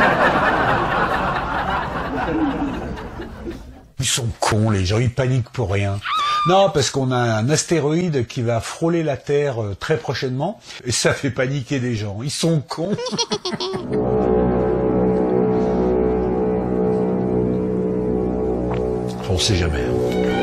Ils sont cons, les gens, ils paniquent pour rien. Non, parce qu'on a un astéroïde qui va frôler la Terre très prochainement, et ça fait paniquer des gens. Ils sont cons. On sait jamais.